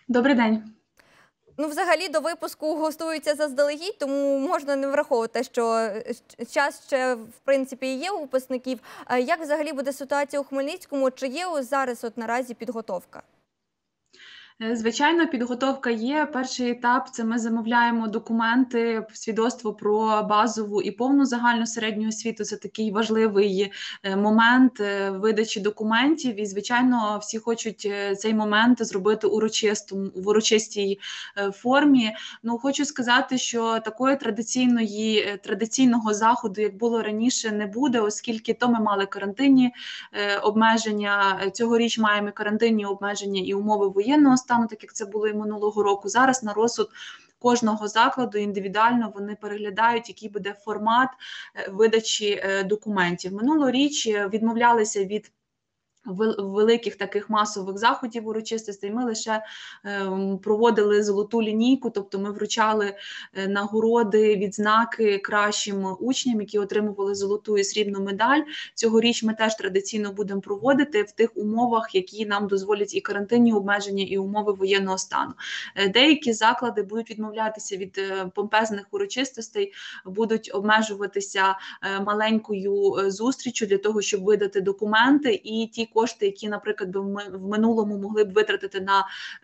Добрий день. Ну, взагалі, до випуску готуються заздалегідь, тому можна не враховувати, що час ще, в принципі, є у випускників. Як взагалі буде ситуація у Хмельницькому? Чи є зараз наразі підготовка? Звичайно, підготовка є. Перший етап – це ми замовляємо документи, свідоцтво про базову і повну загальну середню освіту. Це такий важливий момент видачі документів. І, звичайно, всі хочуть цей момент зробити в урочистій формі. Ну, хочу сказати, що такої традиційного заходу, як було раніше, не буде, оскільки то ми мали карантинні обмеження. Цьогоріч маємо карантинні обмеження і умови воєнного стану, так як це було і минулого року. Зараз на розсуд кожного закладу індивідуально вони переглядають, який буде формат видачі документів. Минулоріч відмовлялися від великих таких масових заходів урочистостей. Ми лише проводили золоту лінійку, тобто ми вручали нагороди, відзнаки кращим учням, які отримували золоту і срібну медаль. Цьогоріч ми теж традиційно будемо проводити в тих умовах, які нам дозволять і карантинні обмеження, і умови воєнного стану. Деякі заклади будуть відмовлятися від помпезних урочистостей, будуть обмежуватися маленькою зустрічю для того, щоб видати документи, і ті кошти, які, наприклад, в минулому могли б витратити на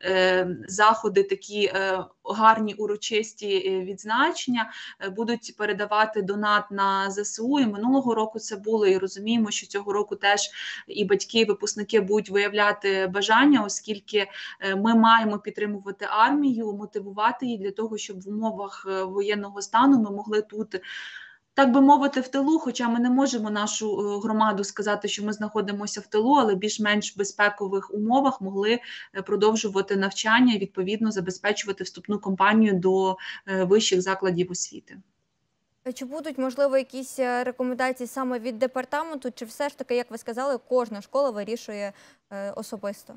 заходи, такі гарні урочисті відзначення, будуть передавати донат на ЗСУ. І минулого року це було, і розуміємо, що цього року теж і батьки, і випускники будуть виявляти бажання, оскільки ми маємо підтримувати армію, мотивувати її для того, щоб в умовах воєнного стану ми могли тут, так би мовити, в тилу, хоча ми не можемо нашу громаду сказати, що ми знаходимося в тилу, але більш-менш безпекових умовах могли продовжувати навчання і, відповідно, забезпечувати вступну кампанію до вищих закладів освіти. Чи будуть, можливо, якісь рекомендації саме від департаменту, чи все ж таки, як ви сказали, кожна школа вирішує особисто?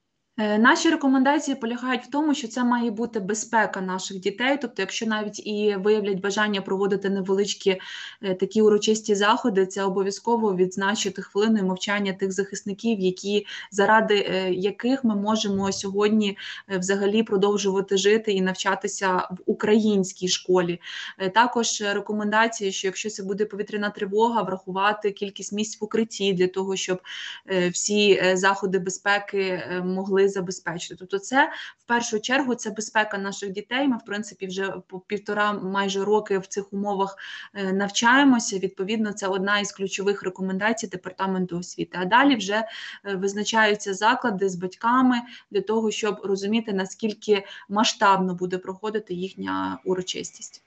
Наші рекомендації полягають в тому, що це має бути безпека наших дітей. Тобто, якщо навіть і виявлять бажання проводити невеличкі такі урочисті заходи, це обов'язково відзначити хвилиною мовчання тих захисників, заради яких ми можемо сьогодні взагалі продовжувати жити і навчатися в українській школі. Також рекомендації, що якщо це буде повітряна тривога, врахувати кількість місць в укритті для того, щоб всі заходи безпеки могли забезпечити. Тобто це, в першу чергу, це безпека наших дітей. Ми, в принципі, вже по майже роки в цих умовах навчаємося. Відповідно, це одна із ключових рекомендацій Департаменту освіти. А далі вже визначаються заклади з батьками для того, щоб розуміти, наскільки масштабно буде проходити їхня урочистість.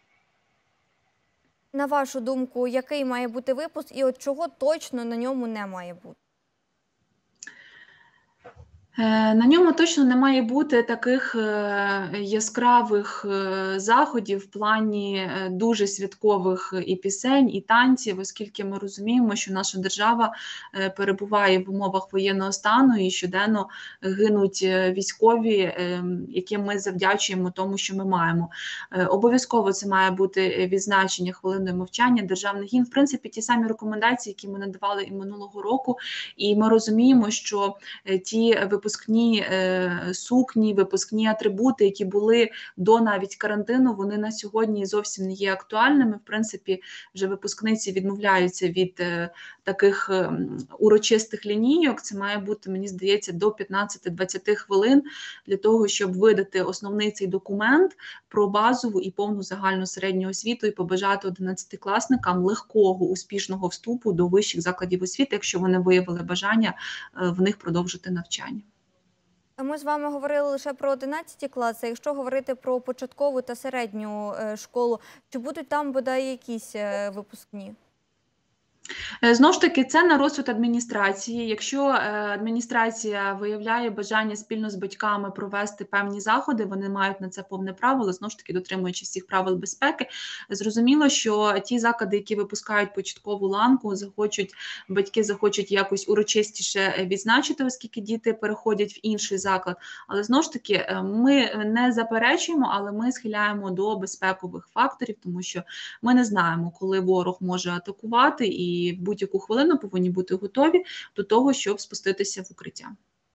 На вашу думку, який має бути випуск і от чого точно на ньому не має бути? На ньому точно не має бути таких яскравих заходів в плані дуже святкових і пісень, і танців, оскільки ми розуміємо, що наша держава перебуває в умовах воєнного стану і щоденно гинуть військові, яким ми завдячуємо тому, що ми маємо. Обов'язково це має бути відзначення хвилиною мовчання, державний гімн. В принципі, ті самі рекомендації, які ми надавали і минулого року, і ми розуміємо, що ті випускні сукні, випускні атрибути, які були до навіть карантину, вони на сьогодні зовсім не є актуальними. В принципі, вже випускниці відмовляються від таких урочистих лінійок. Це має бути, мені здається, до 15-20 хвилин для того, щоб видати основний цей документ про базову і повну загальну середню освіту і побажати 11-класникам легкого, успішного вступу до вищих закладів освіти, якщо вони виявили бажання в них продовжити навчання. Ми з вами говорили лише про 11 класи. Якщо говорити про початкову та середню школу, чи будуть там бодай якісь випускні? Знову ж таки, це на розсуд адміністрації. Якщо адміністрація виявляє бажання спільно з батьками провести певні заходи, вони мають на це повне право, але, знову ж таки, дотримуючись всіх правил безпеки. Зрозуміло, що ті заклади, які випускають початкову ланку, батьки захочуть якось урочистіше відзначити, оскільки діти переходять в інший заклад. Але, знову ж таки, ми не заперечуємо, але ми схиляємо до безпекових факторів, тому що ми не знаємо, коли ворог може атакувати, і в будь-яку хвилину повинні бути готові до того, щоб спуститися в укриття.